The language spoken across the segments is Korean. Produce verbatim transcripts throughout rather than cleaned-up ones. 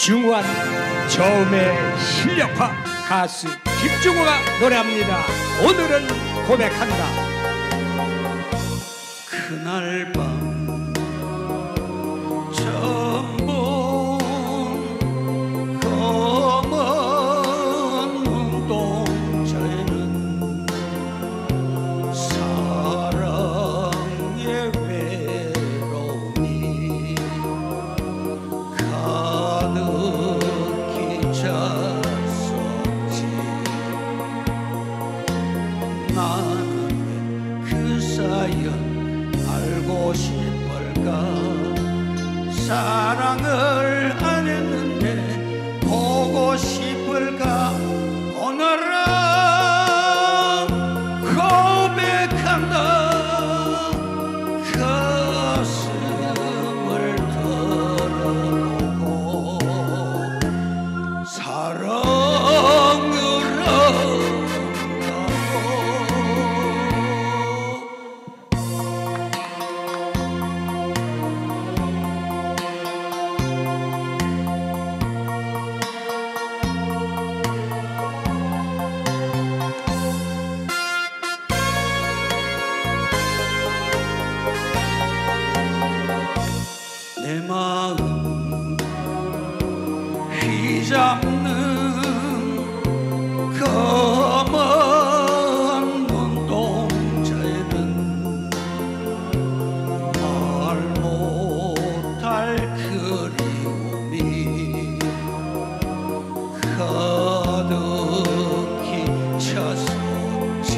중후한 저음의 실력파 가수 김중호가 노래합니다. 오늘은 고백한다. 그날 밤 처음 본 검은 눈동자에는 사랑의 외로움이 가득히 찼었지. 나는 그 사연 알고 싶을까. 사랑을 안 했는데 보고 싶을까. 오늘은 고백한다. 가슴을 털어놓고 사랑을 내 마음 휘잡는 검은 눈동자에는 말 못할 그리움이 가득히 찼었지.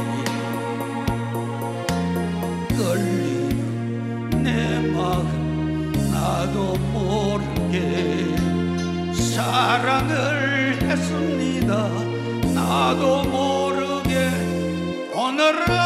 끌리는 내 마음 나도 모르게 사랑을 했습니다. 나도 모르게 오늘은